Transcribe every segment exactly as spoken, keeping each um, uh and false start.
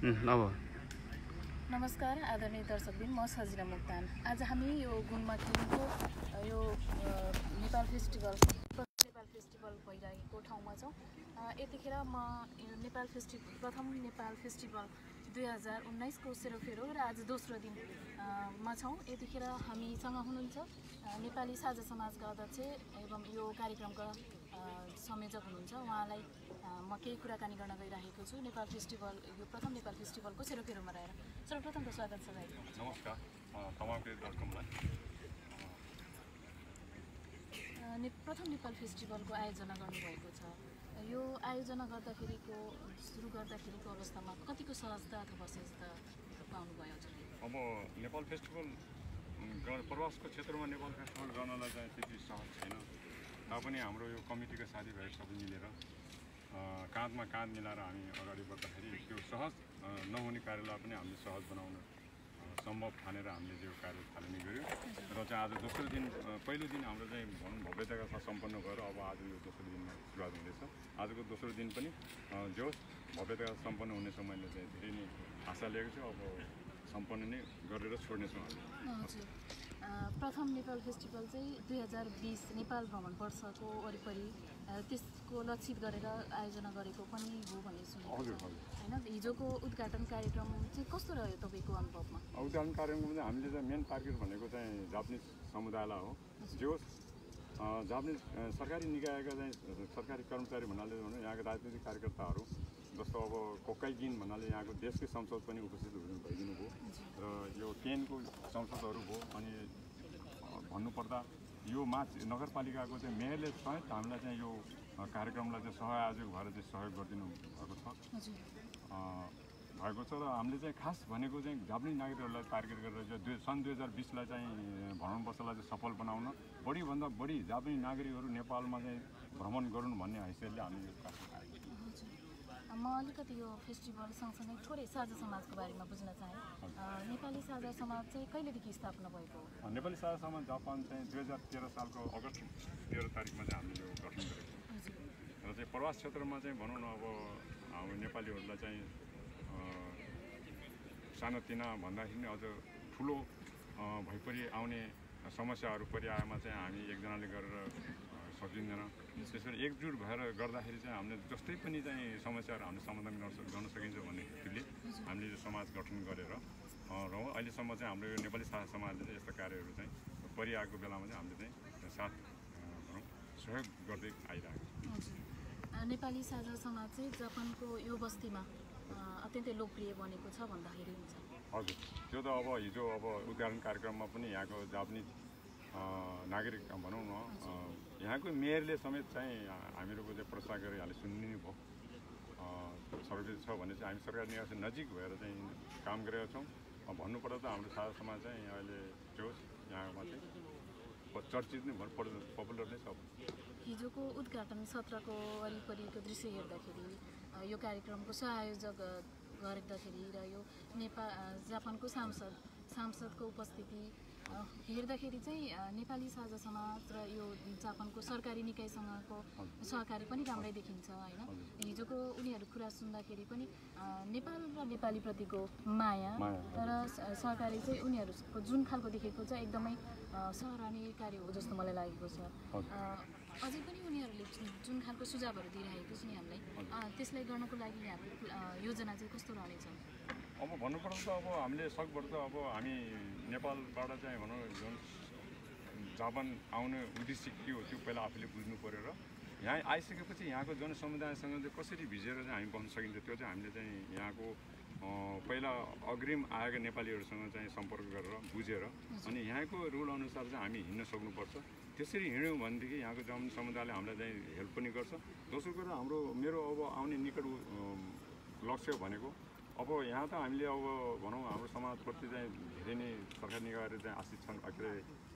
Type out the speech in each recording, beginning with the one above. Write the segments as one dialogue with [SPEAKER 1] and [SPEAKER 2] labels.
[SPEAKER 1] अब
[SPEAKER 2] नमस्कार आदरणीय दर्शकबिन, म सजिला मुक्तान। आज हामी यो गुणमाथिको यो नेपाल फेस्टिभल नेपाल फेस्टिभल भइरहेको ठाउँमा छौँ। यतिखेर म नेपाल फेस्टिभल प्रथम नेपाल फेस्टिभल दुई हजार उन्नाइसको सेरोफेरो र आज दोस्रो दिनमा छौँ। यतिखेर हामीसँग हुनुहुन्छ नेपाली साझा समाजका अध्यक्ष एवं यो कार्यक्रमका संयोजक हुनुहुन्छ। उहाँलाई म केही कुराकानी गर्न गइरहेको छु नेपाल फेस्टिभल यो प्रथम नेपाल फेस्टिभलको सेरोफेरोमा रहेर। सर्वप्रथम त स्वागत छ भाइ।
[SPEAKER 3] नमस्कार तपाईँको डटकमक
[SPEAKER 2] ने प्रथम नेपाल फेस्टिभलको आयोजना गर्नुभएको छ। यो आयोजना गर्दाखेरिको सुरु गर्दाखेरिको अवस्थामा कतिको सहजता अथवा असहजता पाउनुभयो?
[SPEAKER 3] अब नेपाल फेस्टिभल प्रवासको क्षेत्रमा नेपाल फेस्टिभल गर्नलाई चाहिँ त्यति सहज छैन। तापनि हाम्रो यो कमिटीका साथीभाइ सबै मिलेर काँधमा काँध मिलाएर हामी अगाडि बढ्दाखेरि त्यो सहज नहुने कार्यलाई पनि हामीले सहज बनाउन सम्भव ठानेर हामीले यो कार्य थालनी गऱ्यौँ। र चाहिँ आज दोस्रो दिन, पहिलो दिन हाम्रो चाहिँ भनौँ भव्यताका साथ सम्पन्न गरेर अब आज यो दोस्रो दिनमा सुरुवात हुँदैछ। आजको दोस्रो दिन पनि जो भव्यताका सम्पन्न हुनेछ मैले चाहिँ धेरै नै आशा लिएको छु। अब सम्पन्न नै गरेर छोड्नेछौँ हामी।
[SPEAKER 2] प्रथम नेपाल फेस्टिभल चाहिँ दुई हजार बिस नेपाल भ्रमण वर्षको वरिपरि त्यसको लक्षित गरेर आयोजना गरेको पनि हो भन्ने सुनेको छ होइन। हिजोको उद्घाटन कार्यक्रम चाहिँ कस्तो रह्यो तपाईँको अनुभवमा?
[SPEAKER 3] उद्घाटन कार्यक्रममा चाहिँ हामीले चाहिँ मेन टार्गेट भनेको चाहिँ जापानिज समुदायलाई हो। जो जापानिज सरकारी निकायका चाहिँ सरकारी कर्मचारी भन्नाले भनौँ यहाँका राजनीतिक कार्यकर्ताहरू जस्तो अब कोकाइगिन भन्नाले यहाँको देशकै संसद पनि उपस्थित हुनु भइदिनु भयो र यो केनको संसदहरू भयो। अनि भन्नुपर्दा यो माच नगरपालिकाको चाहिँ मेयरले सहित हामीलाई चाहिँ यो कार्यक्रमलाई चाहिँ सहआयोजक भएर चाहिँ सहयोग गरिदिनु भएको छ भएको छ र हामीले चाहिँ खास भनेको चाहिँ जापानिज नागरिकहरूलाई टार्गेट गरेर चाहिँ दुई सन् दुई हजार बिसलाई चाहिँ भ्रमण वर्षलाई चाहिँ सफल बनाउन बढीभन्दा बढी जापानिज नागरिकहरू नेपालमा चाहिँ भ्रमण गरून् भन्ने हैसियतले हामीले यो कार्य
[SPEAKER 2] म अलिकति यो फेस्टिभल सँगसँगै थोरै साझा समाजको बारेमा बुझ्न चाहेँ। नेपाली साझा समाज चाहिँ कहिलेदेखि स्थापना भएको हो?
[SPEAKER 3] नेपाली साझा समाज जापान चाहिँ दुई हजार तेह्र सालको अगस्त तेह्र तारिकमा चाहिँ हामीले यो गठन गरेको र चाहिँ प्रवास क्षेत्रमा चाहिँ भनौँ न अब हाम्रो नेपालीहरूलाई चाहिँ सानोतिना भन्दाखेरि नि अझ ठुलो भइपरि आउने समस्याहरू परिआएमा चाहिँ हामी एकजनाले गरेर सकिँदैन। त्यसरी एकजुट भएर गर्दाखेरि चाहिँ हामीले जस्तै पनि चाहिँ समस्याहरू हामीले समाधान गर्न सकिन्छ भन्ने हेतुले हामीले यो समाज गठन गरेर र अहिलेसम्म चाहिँ हाम्रो यो नेपाली साझा समाजले चाहिँ यस्ता कार्यहरू चाहिँ परिआएको बेलामा चाहिँ हामीले चाहिँ साथ भनौँ सहयोग गर्दै आइरहेको
[SPEAKER 2] छ। नेपाली साझा समाज चाहिँ जापानको यो बस्तीमा अत्यन्तै लोकप्रिय बनेको छ भन्दाखेरि हुन्छ?
[SPEAKER 3] हजुर, त्यो त अब हिजो अब उद्घाटन कार्यक्रममा पनि यहाँको जापानिज नागरिक भनौँ न यहाँको मेयरले समेत चाहिँ हामीहरूको चाहिँ प्रस्ताव गरेर यहाँले सुनिदिनु भयो। सर्भिस छ भने चाहिँ हामी सरकारी निकायसँग नजिक भएर चाहिँ काम गरेका छौँ। भन्नुपर्दा त हाम्रो साझा समाज चाहिँ अहिले जो यहाँमा चाहिँ चर्चित नै भएर पपुलर नै छ।
[SPEAKER 2] हिजोको उद्घाटन सत्रको वरिपरिको दृश्य हेर्दाखेरि यो कार्यक्रमको सहआयोजक गर्दाखेरि र यो नेपाल जापानको सांसद सांसदको उपस्थिति हेर्दाखेरि चाहिँ नेपाली साझा समाज र यो जापानको सरकारी निकायसँगको सहकारी पनि राम्रै देखिन्छ होइन। हिजोको उनीहरू कुरा सुन्दाखेरि पनि नेपाल र नेपालीप्रतिको माया र सहकारी चाहिँ उनीहरूको जुन खालको देखेको छ एकदमै सराहनीय कार्य हो जस्तो मलाई लागेको छ। अझै पनि उनीहरूले जुन खालको सुझावहरू दिइरहेको छ नि हामीलाई, त्यसलाई गर्नको लागि यहाँको योजना चाहिँ कस्तो रहनेछ?
[SPEAKER 3] अब भन्नुपर्दा त अब हामीले सकभर त अब हामी नेपालबाट चाहिँ भनौँ जुन जापान आउने उद्देश्य के हो त्यो पहिला आफूले बुझ्नु पऱ्यो र यहाँ आइसकेपछि यहाँको जनसमुदायसँग चाहिँ कसरी भिजेर चाहिँ हामी बस्न सकिन्छ त्यो चाहिँ हामीले चाहिँ यहाँको पहिला अग्रिम आएका नेपालीहरूसँग चाहिँ सम्पर्क गरेर बुझेर अनि यहाँको रुल अनुसार चाहिँ हामी हिँड्न सक्नुपर्छ। त्यसरी हिँड्यौँ भनेदेखि यहाँको जन समुदायले हामीलाई चाहिँ हेल्प पनि गर्छ। दोस्रो कुरा हाम्रो मेरो अब आउने निकट लक्ष्य भनेको अब यहाँ त हामीले अब भनौँ हाम्रो समाजप्रति चाहिँ धेरै नै सरकारी निकायहरू चाहिँ आश्रित छन्। आखिर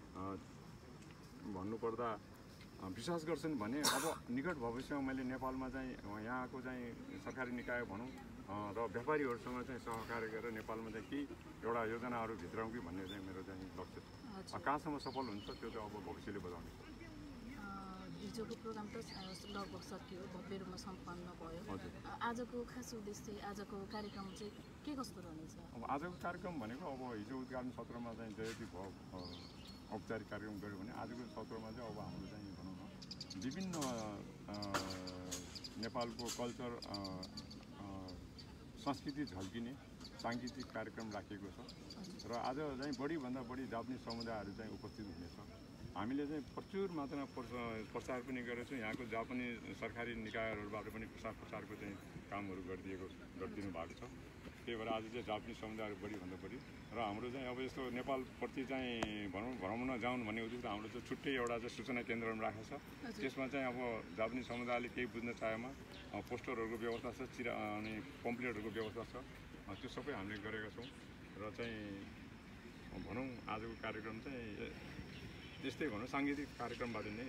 [SPEAKER 3] भन्नुपर्दा विश्वास गर्छन् भने अब निकट भविष्यमा मैले नेपालमा चाहिँ यहाँको चाहिँ सरकारी निकाय भनौँ र व्यापारीहरूसँग चाहिँ सहकार्य गरेर नेपालमा चाहिँ केही एउटा योजनाहरू भित्राउँ कि भन्ने चाहिँ मेरो चाहिँ लक्ष्य छ। कहाँसम्म सफल हुन्छ त्यो चाहिँ अब भविष्यले बताउने छ।
[SPEAKER 2] हिजोको प्रोग्राम त लगभग सकियो, भव्य रूपमा सम्पन्न भयो। आजको खास उद्देश्य आजको कार्यक्रम चाहिँ के कस्तो रहनेछ?
[SPEAKER 3] अब आजको कार्यक्रम भनेको अब हिजो उद्घाटन सत्रमा चाहिँ जयती भयो औपचारिक कार्यक्रम गऱ्यो भने आजको सत्रमा चाहिँ अब हाम्रो चाहिँ भनौँ न विभिन्न नेपालको कल्चर संस्कृति झल्किने साङ्गीतिक कार्यक्रम राखिएको छ र आज चाहिँ बढीभन्दा बढी जापानिज समुदायहरू चाहिँ उपस्थित हुनेछ। हामीले चाहिँ प्रचुर मात्रामा प्रचार पनि गरेका छौँ। यहाँको जापानिज सरकारी निकायहरूबाट पनि प्रसार प्रचारको चाहिँ कामहरू गरिदिएको गरिदिनु भएको छ। त्यही भएर आज चाहिँ जापानिज समुदायहरू बढीभन्दा बढी र हाम्रो चाहिँ अब यस्तो नेपालप्रति चाहिँ भनौँ भ्रमण जाउन् भन्ने उद्देश्य हाम्रो चाहिँ छुट्टै एउटा चाहिँ सूचना केन्द्रहरू राखेको छ। त्यसमा चाहिँ अब जापानिज समुदायले केही बुझ्न चाहेमा पोस्टरहरूको व्यवस्था छ, चिरा अनि पम्पलेटहरूको व्यवस्था छ, त्यो सबै हामीले गरेका छौँ र चाहिँ भनौँ आजको कार्यक्रम चाहिँ यस्तै भनौँ साङ्गीतिक कार्यक्रमबाट नै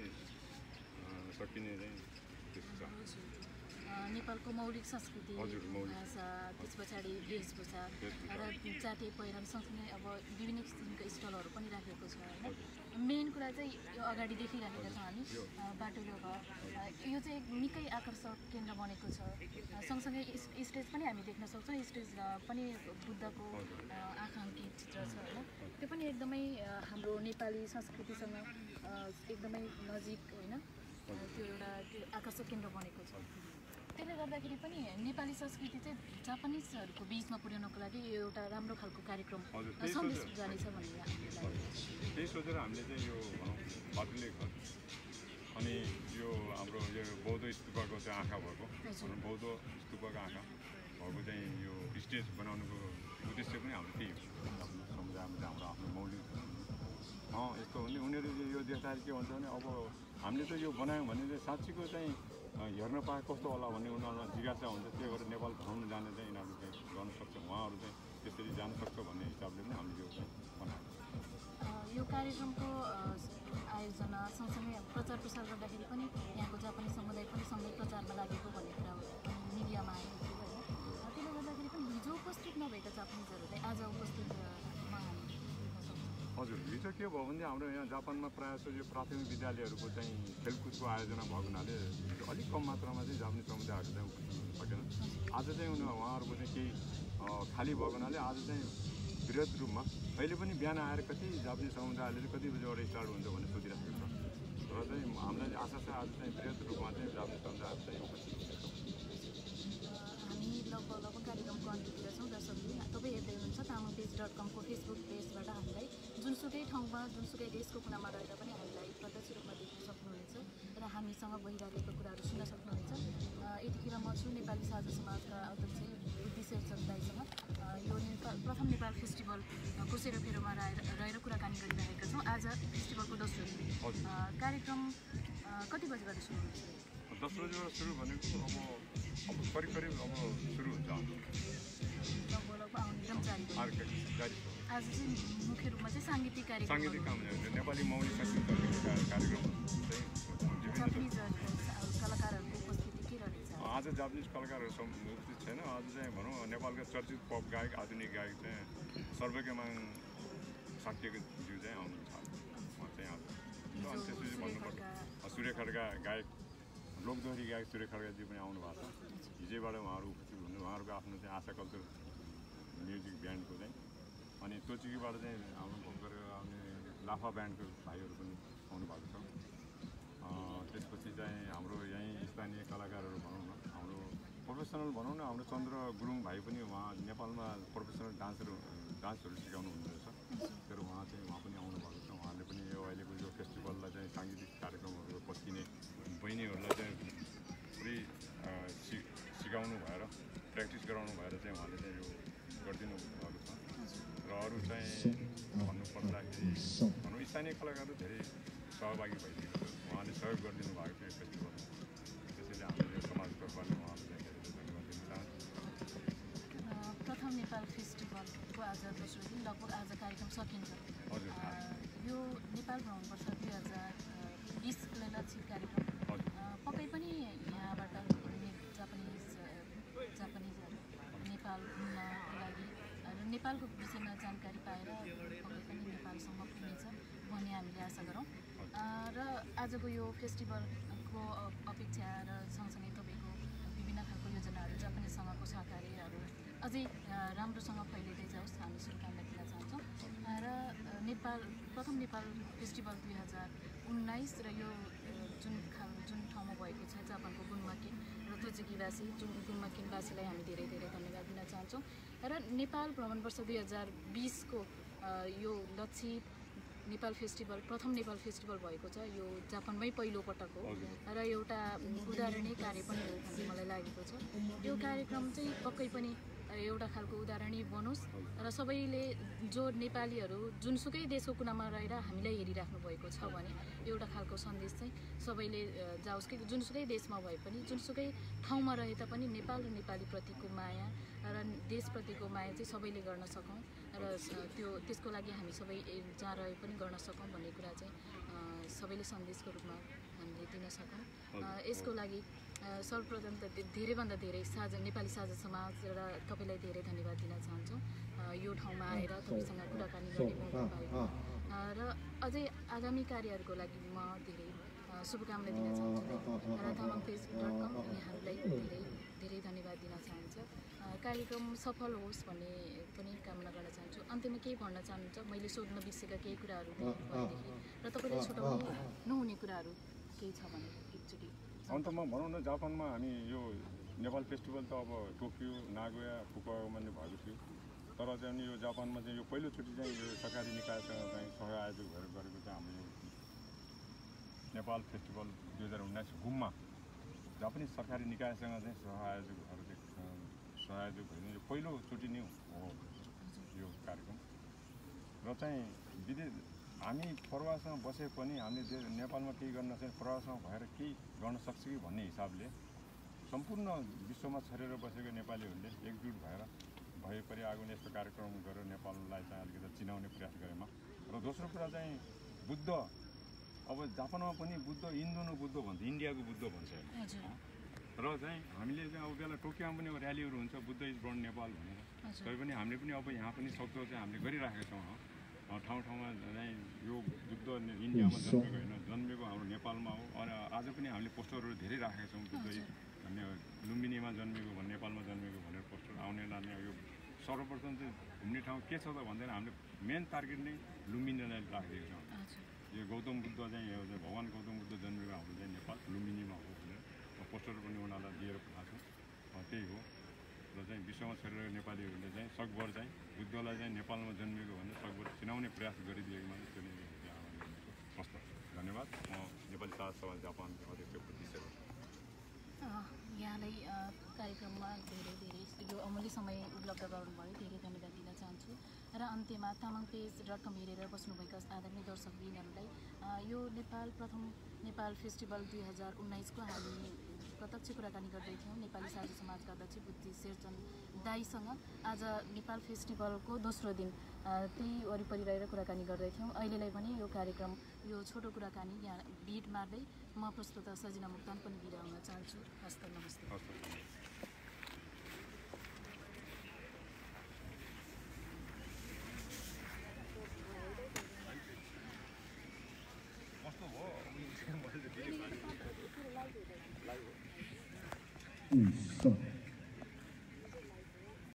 [SPEAKER 3] सकिने चाहिँ त्यस्तो छ।
[SPEAKER 2] नेपालको मौलिक संस्कृति, भाषा, त्यस पछाडि वेशभूषा र जातीय पहिरन सँगसँगै अब विभिन्न किसिमका स्टलहरू पनि राखेको छ होइन। मेन कुरा चाहिँ यो अगाडि देखिरहेका छौँ हामी बाटुलो घर, यो चाहिँ एक निकै आकर्षक केन्द्र बनेको छ। सँगसँगै स्टेज पनि हामी देख्न सक्छौँ, स्टेज पनि बुद्धको आँखा अङ्कित चित्र छ होइन। त्यो पनि एकदमै हाम्रो नेपाली संस्कृतिसँग एकदमै नजिक होइन, त्यो एउटा त्यो आकर्षक केन्द्र बनेको छ। त्यसले गर्दाखेरि पनि नेपाली संस्कृति चाहिँ जापानिजहरूको बिचमा पुर्याउनको लागि यो एउटा राम्रो खालको कार्यक्रम सन्देश जानेछ भन्ने हामीलाई
[SPEAKER 3] त्यही सोचेर हामीले चाहिँ यो भनौँ बाटुले घर अनि यो हाम्रो यो बौद्ध स्तूपको चाहिँ आँखा भएको भनौँ बौद्ध स्तूपको आँखा भएको चाहिँ यो स्टेज बनाउनुको उद्देश्य पनि हाम्रो त्यही हो। समुदायमा चाहिँ हाम्रो आफ्नो मौलिक अँ यस्तो हो भने उनीहरू यो देख्दाखेरि के भन्छ भने अब हामीले त यो बनायौँ भने चाहिँ साँच्चीको चाहिँ हेर्न पाए कस्तो होला भन्ने उनीहरूलाई जिज्ञासा हुन्छ। त्यही भएर नेपाल भ्रमण जाने चाहिँ यिनीहरू चाहिँ गर्न सक्छ, उहाँहरू चाहिँ त्यसरी जान सक्छ भन्ने हिसाबले पनि हामीले यो चाहिँ बनाएको छ।
[SPEAKER 2] यो कार्यक्रमको आयोजना सँगसँगै प्रचार प्रसार गर्दाखेरि पनि यहाँको जापानी समुदाय पनि सँगै प्रचारमा लागेको भन्ने कुरा मिडियामा आएको थियो होइन। त्यसले गर्दाखेरि पनि हिजो उपस्थित नभएका जापानिजहरूले आज उपस्थित हामी
[SPEAKER 3] हजुर हिजो के भयो भने हाम्रो यहाँ जापानमा प्रायः जस्तो यो प्राथमिक विद्यालयहरूको चाहिँ खेलकुदको आयोजना भएको हुनाले अलिक कम मात्रामा चाहिँ जापानिज समुदायहरू चाहिँ उपस्थित हुन सकेन। आज चाहिँ उनी उहाँहरूको चाहिँ केही खाली भएको हुनाले आज चाहिँ वृहत रूपमा अहिले पनि बिहान आएर कति जापानिज समुदायहरूले चाहिँ कति बजीबाट स्टार्ट हुन्छ भन्ने सोधिरहेको छ र चाहिँ हामीलाई आशा छ आज चाहिँ वृहत रूपमा चाहिँ जापानिज समुदायहरू चाहिँ उपस्थित हुनेछ।
[SPEAKER 2] हामी लगभग लगभग कार्यक्रमको अन्त्यतिर छौँ। दर्शकले तपाईँ हेर्दै हुनुहुन्छ तामाङ पेज डट कमको फेसबुक पेजबाट हामीलाई जुनसुकै ठाउँमा जुनसुकै देशको कुनामा रहेर पनि हामीलाई प्रत्यक्ष रूपमा देख्न सक्नुहुनेछ र हामीसँग भइरहेको कुराहरू सुन्न सक्नुहुनेछ। यतिखेर म छु नेपाली साझा समाजका अध्यक्ष बुद्धि शेरचन दाइसँग यो नेपाल प्रथम नेपाल फेस्टिभलको सेरोफेरोमा रहेर रहेर कुराकानी गरिरहेका छौँ। आज फेस्टिभलको दोस्रो दिन कार्यक्रम कति बजीबाट सुरु हुन्छ?
[SPEAKER 3] दस बजीबाट सुरु भनेको अब अब करिब करिब अब सुरु हुन्छ
[SPEAKER 2] लगभग लगभग आउने एकदम जारी आज चाहिँ मुख्य रूपमा चाहिँ साङ्गीतिक कार्यक्रम
[SPEAKER 3] साङ्गीतिक काम नेपाली मौलिक संस्कृति कार्यक्रम
[SPEAKER 2] जापानिज कलाकारहरूको उपस्थिति के रहेछ?
[SPEAKER 3] आज जापानिज कलाकारहरू उपस्थित छैन। आज चाहिँ भनौँ नेपालका चर्चित पप गायक आधुनिक गायक चाहिँ सर्वज्ञमाङ साक्यज्यू चाहिँ आउनुहुन्छ उहाँ चाहिँ आउँछ। अनि त्यसपछि भन्नुपर्छ सूर्य खड्का गायक लोकदोहोरी गायक सूर्य खड्काजी पनि आउनु भएको छ। हिजैबाट उहाँहरू उपस्थित हुनु उहाँहरूको आफ्नो चाहिँ आशा कल्चर म्युजिक ब्यान्डको चाहिँ अनि तोचिकीबाट चाहिँ हाम्रो भर्खर आउने लाफा ब्यान्डको भाइहरू पनि आउनु भएको छ। त्यसपछि चाहिँ हाम्रो यहीँ स्थानीय कलाकारहरू भनौँ न हाम्रो प्रोफेसनल भनौँ न हाम्रो चन्द्र गुरुङ भाइ पनि उहाँ नेपालमा प्रोफेसनल डान्सहरू डान्सहरू सिकाउनु हुँदोरहेछ। तर उहाँ चाहिँ उहाँ पनि आउनु भएको छ। उहाँले पनि यो अहिलेको यो फेस्टिभललाई चाहिँ साङ्गीतिक कार्यक्रमहरू पस्किने बहिनीहरूलाई चाहिँ पुरै सि सिकाउनु भएर प्र्याक्टिस गराउनु भएर चाहिँ उहाँले चाहिँ यो गरिदिनु भएको छ। र अरू चाहिँ भन्नुपर्दाखेरि भनौँ स्थानीय कलाकारहरू धेरै सहभागी भइदिएको छ। उहाँले सहयोग गरिदिनु भएको थियो यो फेस्टिभलमा। त्यसैले हामीले यो समाजको तर्फबाट उहाँहरूलाई धेरै धन्यवाद दिन चाहन्छु।
[SPEAKER 2] प्रथम नेपाल फेस्टिभलको आज दोस्रो दिन लगभग आज कार्यक्रम सकिन्छ।
[SPEAKER 3] हजुर
[SPEAKER 2] यो नेपाल भ्रमण वर्ष दुई हजार बिसको लक्षित कार्यक्रम पक्कै पनि यहाँबाट जापानिज जापानिजहरू नेपाल घुम्नको लागि र नेपालको विषयमा जानकारी पाएर पक्कै पनि नेपालसम्म पुग्नेछ भन्ने हामीले आशा गरौँ। र आजको यो फेस्टिभलको अपेक्षा र सँगसँगै तपाईँको विभिन्न खालको योजनाहरू जापानिज सङ्घको सहकार्यहरू अझै राम्रोसँग फैलिँदै जाओस् हामी शुभकामना दिन चाहन्छौँ। र नेपाल प्रथम नेपाल फेस्टिभल दुई हजार उन्नाइस र यो जुन खाल जुन ठाउँमा भएको छ जापानको गुन्माकिन र तोजुकीवासी जुन गुन्माकिनवासीलाई हामी धेरै धेरै धन्यवाद दिन चाहन्छौँ। र नेपाल भ्रमण वर्ष दुई हजार बिसको यो लक्षित नेपाल फेस्टिभल प्रथम नेपाल फेस्टिभल भएको छ। यो जापानमै पहिलो पटक हो र एउटा उदाहरणीय कार्य पनि हो भन्ने मलाई लागेको छ। यो कार्यक्रम चाहिँ पक्कै पनि एउटा खालको उदाहरणीय बनोस् र सबैले जो नेपालीहरू जुनसुकै देशको कुनामा रहेर हामीलाई हेरिराख्नु भएको छ भने एउटा खालको सन्देश चाहिँ सबैले जाओस् कि जुनसुकै देशमा भए पनि जुनसुकै ठाउँमा रहे तापनि नेपाल र नेपालीप्रतिको माया र देशप्रतिको माया चाहिँ सबैले गर्न सकौँ र त्यो त्यसको लागि हामी सबै जहाँ रहे पनि गर्न सकौँ भन्ने कुरा चाहिँ सबैले सन्देशको रूपमा हामीले दिन सकौँ। यसको लागि सर्वप्रथम त धेरैभन्दा धेरै साझा नेपाली साझा समाज र तपाईँलाई धेरै धन्यवाद दिन चाहन्छौँ यो ठाउँमा आएर तपाईँसँग कुराकानी गर्ने मौका पाएको र अझै आगामी कार्यहरूको लागि म धेरै शुभकामना दिन चाहन्छु। रथमन पेज डट कम यहाँहरूलाई धेरै धेरै धन्यवाद दिन चाहन्छ। कार्यक्रम सफल होस् भन्ने पनि कामना गर्न चाहन्छु। अन्त्यमा केही भन्न चाहनुहुन्छ? मैले सोध्न बिर्सेका केही कुराहरू भएदेखि र तपाईँले छुटाउनु नहुने कुराहरू केही छ भने एकचोटि
[SPEAKER 3] अन्तमा भनौँ न, जापानमा हामी यो नेपाल फेस्टिभल त अब टोकियो नागोया फुकुओकामा नै भएको थियो, तर चाहिँ यो जापानमा चाहिँ यो पहिलोचोटि चाहिँ यो सरकारी निकायसँग चाहिँ सह आयोजक भएर गरेको चाहिँ हाम्रो यो नेपाल फेस्टिभल दुई हजार उन्नाइस घुममा जापानिज सरकारी निकायसँग चाहिँ सह आयोजक भएर सह आयोजक भएर यो पहिलोचोटि नै हो यो कार्यक्रम। र चाहिँ विदेश हामी प्रवासमा बसे पनि हामीले नेपालमा केही गर्न चाहिँ प्रवासमा भएर केही गर्न सक्छ कि भन्ने हिसाबले सम्पूर्ण विश्वमा छरेर बसेको नेपालीहरूले एकजुट भएर भए परि आगो यस्तो कार्यक्रम गरेर नेपाललाई चाहिँ अलिकति चिनाउने प्रयास गरेमा। र दोस्रो कुरा चाहिँ बुद्ध, अब जापानमा पनि बुद्ध इन्दोनो बुद्ध भन्छ, इन्डियाको बुद्ध भन्छ र चाहिँ हामीले चाहिँ अब बेला टोकियोमा पनि र्यालीहरू हुन्छ बुद्ध इज बर्न नेपाल भनेर, तै पनि हामीले पनि अब यहाँ पनि सक्दो चाहिँ हामीले गरिराखेका छौँ। ठाउँ ठाउँमा चाहिँ यो बुद्ध इन्डियामा जन्मेको होइन, जन्मेको हाम्रो नेपालमा हो। अनि आज पनि हामीले पोस्टरहरू धेरै राखेका छौँ, बुद्ध भन्ने लुम्बिनीमा जन्मेको भने नेपालमा जन्मेको भनेर पोस्टर आउने लाने। यो सर्वप्रथम चाहिँ घुम्ने ठाउँ के छ त भन्दैन, हामीले मेन टार्गेट नै लुम्बिनीलाई राखिदिएको छौँ। यो गौतम बुद्ध चाहिँ भगवान् गौतम बुद्ध जन्मेको हाम्रो चाहिँ नेपाल लुम्बिनीमा हो भनेर पोस्टर पनि उनीहरूलाई दिएर पठाएको छौँ। त्यही हो र चाहिँ विश्वमा छरेर नेपालीहरूले चाहिँ सकभर चाहिँ बुद्धलाई चाहिँ नेपालमा जन्मेको भनेर सकभर चिनाउने प्रयास गरिदिएकोमा त्यसले हस्त धन्यवाद। म नेपाली साझा समाज जापानको अध्यक्ष प्रतिसेवा
[SPEAKER 2] यहाँलाई कार्यक्रममा धेरै धेरै यो अमूल्य समय उपलब्ध गराउनुभयो, धेरै धन्यवाद दिन चाहन्छु। र अन्त्यमा तामाङ पेज डट कम हेरेर बस्नुभएका आदरणीय दर्शकवृन्दहरूलाई यो नेपाल प्रथम नेपाल फेस्टिभल दुई हजार उन्नाइसको हामी प्रत्यक्ष कुराकानी गर्दै थियौँ नेपाली साझा समाजका अध्यक्ष बुद्धि शेरचन दाईसँग। आज नेपाल फेस्टिभलको दोस्रो दिन त्यही वरिपरि रहेर कुराकानी गर्दै थियौँ। अहिलेलाई पनि यो कार्यक्रम यो छोटो कुराकानी यहाँ बिट मार्दै म प्रस्तुत सजिना मुक्तान पनि बिदा हुन चाहन्छु। हस्त नमस्ते।
[SPEAKER 3] कस्तो भयो